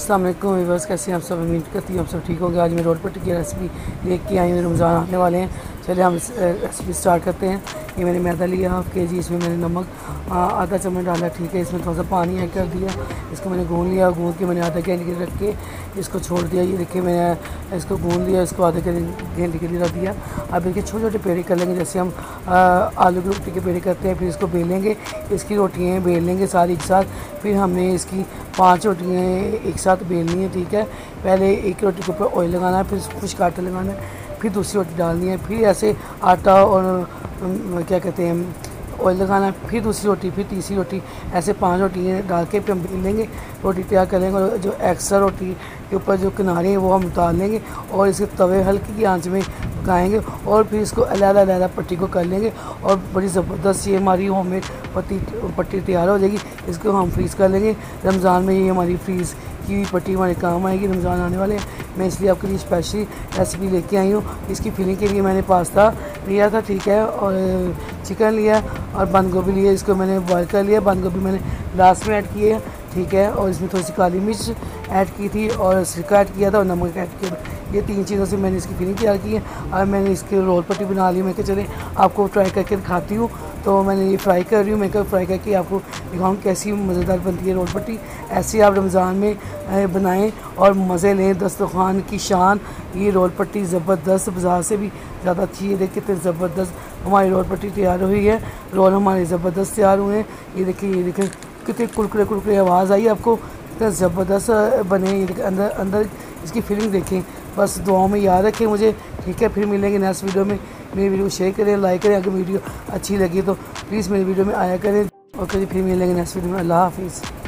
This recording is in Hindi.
अस्सलाम वालेकुम व्यूअर्स, कैसे हैं आप सब। उम्मीद करती हूँ आप सब ठीक होंगे। आज मैं रोड पट्टी की रेसिपी लेके आई हूँ। रमज़ान आने वाले हैं, चलिए हम रेसिपी स्टार्ट करते हैं। ये मैंने मैदा लिया हाफ़ के जी, इसमें मैंने नमक आधा चम्मच डाला, ठीक है। इसमें थोड़ा सा पानी ऐड कर दिया, इसको मैंने गूँध लिया। गूँध के मैंने आधा घंटे के लिए रख के इसको छोड़ दिया। ये देखिए मैंने इसको गूँध लिया, इसको आधे घंटे के लिए रख दिया। अब इसके छोटे छोटे पेड़े कर लेंगे, जैसे हम आलू की रोटी के पेड़े करते हैं। फिर इसको बेलेंगे, इसकी रोटियाँ बेल लेंगे सारी एक साथ। फिर हमने इसकी 5 रोटियाँ एक साथ बेलनी है, ठीक है। पहले एक रोटी के ऊपर ऑयल लगाना है, फिर खुश्क आटा लगाना है, फिर दूसरी रोटी डालनी है, फिर ऐसे आटा और क्या कहते हैं ऑयल लगाना है, फिर दूसरी रोटी, फिर तीसरी रोटी, ऐसे 5 रोटियाँ डाल के फिर हम बेल लेंगे, रोटी तैयार कर लेंगे। और जो एक्स्ट्रा रोटी के ऊपर जो किनारे हैं वो हम उतार लेंगे और इसके तवे हल्की की आंच में पकाएंगे और फिर इसको अलग-अलग पट्टी को कर लेंगे और बड़ी ज़बरदस्त ये हमारी होममेड पट्टी तैयार हो जाएगी। इसको हम फ्रीज़ कर लेंगे। रमज़ान में ये हमारी फ्रीज़ की हुई पट्टी हमारे काम आएगी। रमज़ान आने वाले हैं, मैं इसलिए आपके लिए स्पेशली रेसिपी लेके आई हूँ। इसकी फिलिंग के लिए मैंने पास्ता लिया था, ठीक है, और चिकन लिया और बंद गोभी लिया। इसको मैंने बॉयल कर लिया। बंद गोभी मैंने लास्ट में ऐड की है, ठीक है, और इसमें थोड़ी सी काली मिर्च ऐड की थी और सिरका ऐड किया था और नमक ऐड किया था। ये 3 चीज़ों से मैंने इसकी फिलिंग तैयार की है और मैंने इसके रोल पट्टी बना ली। मैं कहा चले आपको ट्राई करके दिखाती हूँ, तो मैंने ये फ्राई कर रही हूँ। मैं कहा फ्राई करके आपको दिखाऊँ कैसी मज़ेदार बनती है रोल पट्टी। ऐसे आप रमज़ान में बनाएं और मज़े लें। दस्तरखान की शान ये रोल पट्टी ज़बरदस्त, बाज़ार से भी ज़्यादा अच्छी है। देखिए कितनी ज़बरदस्त हमारी रोल पट्टी तैयार हुई है। रोल हमारे ज़बरदस्त तैयार हुए हैं। ये देखिए कितनी कुरकुरे कुरकुरे आवाज़ आई आपको, कितना ज़बरदस्त बने। ये देखिए अंदर इसकी फिलिंग देखें। बस दुआओं में याद रखें मुझे, ठीक है। फिर मिलेंगे नेक्स्ट वीडियो में। मेरी वीडियो शेयर करें, लाइक करें। अगर वीडियो अच्छी लगी तो प्लीज़ मेरी वीडियो में आया करें। और फिर मिलेंगे नेक्स्ट वीडियो में। अल्लाह हाफिज़।